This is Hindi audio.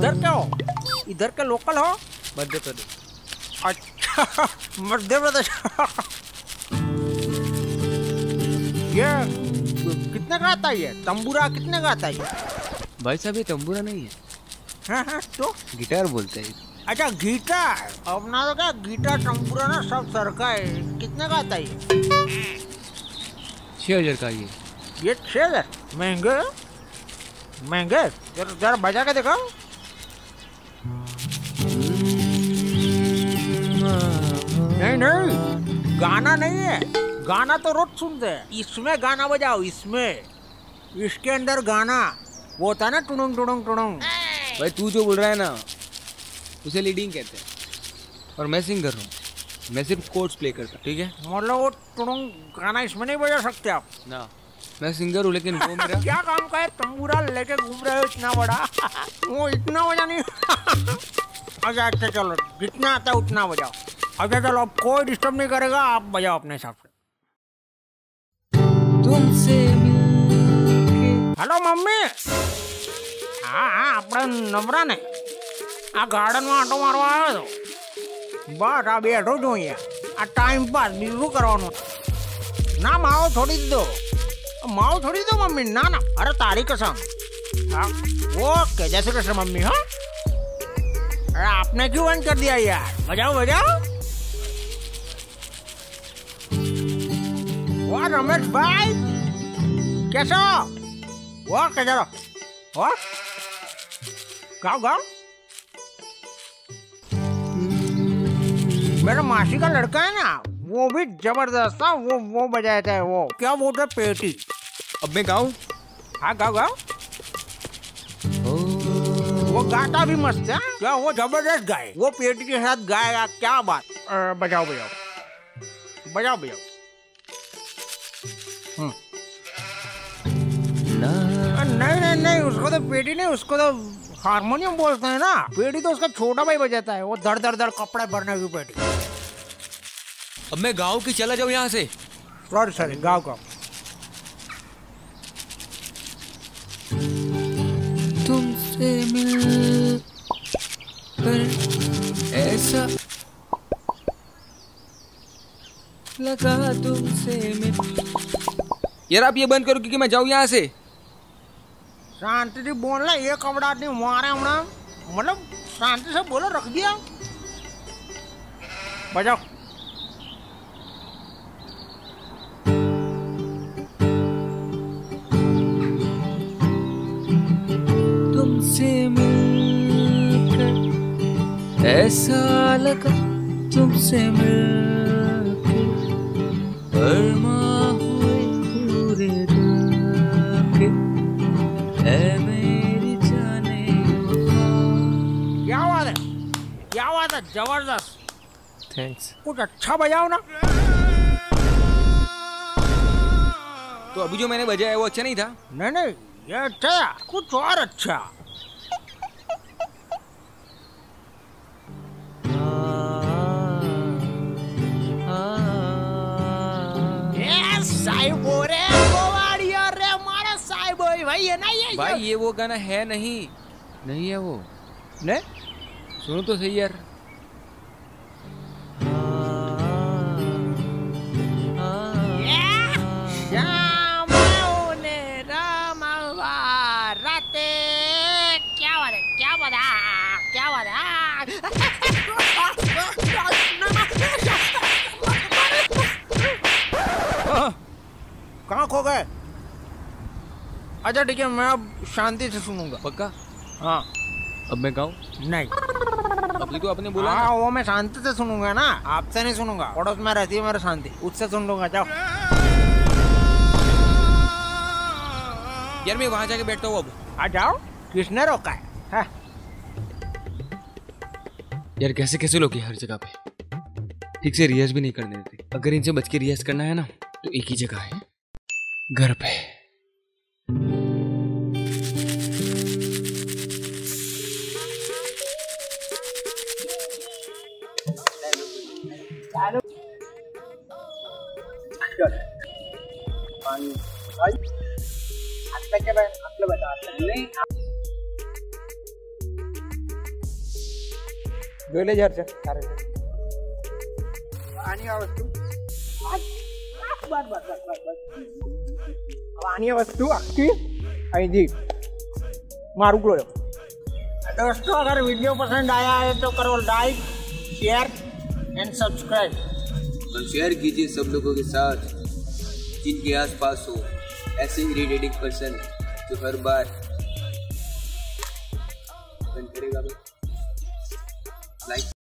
इधर क्या हो? इधर के लोकल हो? मध्य प्रदेश। अच्छा मध्य प्रदेश। ये कितने का आता है? ये तंबूरा कितने का आता है? भाई साहब ये तंबूरा नहीं है। हाँ तो गिटार बोलते हैं। अच्छा गिटार। अपना तो क्या गिटार तंबूरा ना सब सर का है। कितने का आता है? 6000 का ये 6000 महंगे महंगे। जरा बजा के देखो। नहीं नहीं गाना नहीं है। गाना तो रोज सुनते हैं। इसमें गाना बजाओ। इसमें इसके अंदर गाना वो होता है ना, टुडुंग टुडुंग टुडुंग। भाई तू जो बोल रहा है ना उसे लीडिंग कहते हैं और मैं सिंगर हूँ। मैं सिर्फ कोर्ड्स प्ले करता। ठीक है मतलब वो टुडुंग गाना इसमें नहीं बजा सकते आप ना। मैं सिंगर हूँ लेकिन वो मेरा क्या काम का है? तंबूरा लेके घूम रहे हो इतना बड़ा। वो इतना बजा नहीं। अच्छा अच्छा चलो जितना आता है उतना बजाओ। अच्छा चलो अब कोई डिस्टर्ब नहीं करेगा। आप बजाओ अपने हिसाब से। तुमसे मिलके। Hello mummy. हाँ આપણે નવરા ને આ ગાર્ડનમાં આંટો મારવા આવ્યો હતો। બસ આ બેઠો છું અહીંયા। આ ટાઈમ પાસ બીજું શું કરવાનું? ના માવો છોડી દીધો। માવો છોડી દો મમ્મી। ના ના અરે તારી कसम। हाँ ओके जय श्री कृष्ण मम्मी। हाँ अरे आपने क्यों बंद कर दिया यार? बजाओ बजाओ। वाह रमेश भाई कैसा हो? वाह कैसा हो? वाह गाओ गाओ। मेरा मासी का लड़का है ना वो भी जबरदस्त था। वो बजाता है। वो क्या बोलते हैं? पेटी। अब मैं गाऊं? हाँ गाओ गाओ। वो गाता भी मस्त है। क्या वो जबरदस्त गाए। वो पेटी के साथ गाएगा। क्या बात। बजाओ बजाओ बजाओ बजाओ। नहीं नहीं नहीं उसको तो पेटी नहीं, उसको तो हारमोनियम बोलते हैं ना। पेटी तो उसका छोटा भाई बजाता है। वो धड़ धड़ धड़ कपड़े भरने की पेटी। अब मैं गाऊं कि चला जाऊं यहाँ से? सॉरी सॉरी गाओ गाओ। तुमसे मिल ऐसा लगा तुमसे मिल। यार आप ये बंद करो क्योंकि मैं जाऊं यहाँ से। शांति से बोलना। ये कपड़ा नहीं मारा होना। मतलब शांति से बोलो। रख दिया। बजाओ। तुमसे मिलकर ऐसा लगा तुमसे मिलकर अरमा हुए पूरे दिल के ऐ मेरी जाने वफा। क्या बात है? क्या बात है? जबरदस्त। थैंक्स। कुछ अच्छा बजाओ ना। तो अभी जो मैंने बजाया वो अच्छा नहीं था? नहीं नहीं ये अच्छा है। कुछ और अच्छा। भाई ये नहीं है। भाई ये वो गाना है नहीं। नहीं है वो। ने सुनो तो सही यार। क्या बात है? क्या बात है? क्या बात है? कहाँ खो गए? अच्छा ठीक है मैं अब शांति से सुनूंगा। पक्का? हाँ। अब मैं गाऊं? नहीं अभी तो आपने बोला। हाँ वो मैं शांति से सुनूंगा ना। आपसे नहीं सुनूंगा। पड़ोस में रहती है मेरा शांति, उससे सुन लूंगा। जाओ यार मैं वहां जाके बैठता हूँ अब। आ जाओ। किसने रोका है? यार कैसे कैसे लोग हर जगह पे ठीक से रियाज भी नहीं करने देते। अगर इनसे बच के रियाज करना है ना तो एक ही जगह है, घर पे। आपलं बता नहीं જોઈ લેજે હર્ષ તારે આની આ વસ્તુ આની આ વસ્તુ આખી અહીંથી મારું ગયો दोस्तों अगर वीडियो पसंद आया है तो करो लाइक शेयर एंड सब्सक्राइब और शेयर कीजिए सब लोगों के साथ जिनके आसपास हो ऐसे इरिटेटिंग पर्सन जो हर बार बंद करेगा लाइक